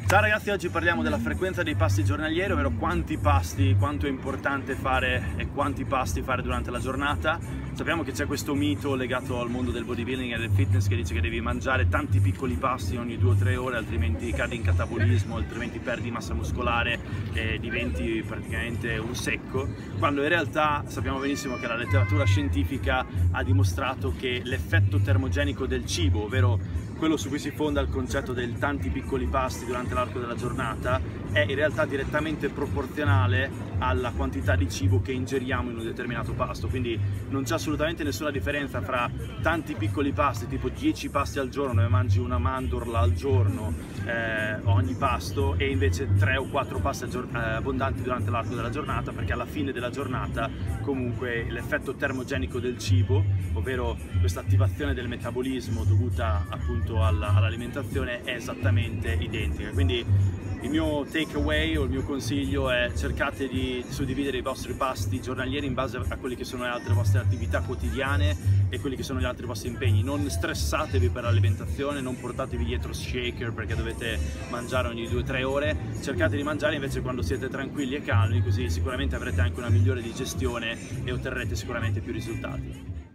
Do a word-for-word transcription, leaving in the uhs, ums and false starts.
Ciao ragazzi, oggi parliamo della frequenza dei pasti giornalieri, ovvero quanti pasti, quanto è importante fare e quanti pasti fare durante la giornata. Sappiamo che c'è questo mito legato al mondo del bodybuilding e del fitness che dice che devi mangiare tanti piccoli pasti ogni due o tre ore, altrimenti cadi in catabolismo, altrimenti perdi massa muscolare e diventi praticamente un secco, quando in realtà sappiamo benissimo che la letteratura scientifica ha dimostrato che l'effetto termogenico del cibo, ovvero quello su cui si fonda il concetto del tanti piccoli pasti durante l'arco della giornata, è in realtà direttamente proporzionale alla quantità di cibo che ingeriamo in un determinato pasto. Quindi non c'è assolutamente nessuna differenza fra tanti piccoli pasti, tipo dieci pasti al giorno dove mangi una mandorla al giorno eh, ogni pasto, e invece tre o quattro pasti eh, abbondanti durante l'arco della giornata, perché alla fine della giornata comunque l'effetto termogenico del cibo, ovvero questa attivazione del metabolismo dovuta appunto all'alimentazione, è esattamente identica. Quindi il mio takeaway o il mio consiglio è: cercate di suddividere i vostri pasti giornalieri in base a quelli che sono le altre vostre attività quotidiane e quelli che sono gli altri vostri impegni. Non stressatevi per l'alimentazione, non portatevi dietro shaker perché dovete mangiare ogni due o tre ore. Cercate di mangiare invece quando siete tranquilli e calmi, così sicuramente avrete anche una migliore digestione e otterrete sicuramente più risultati.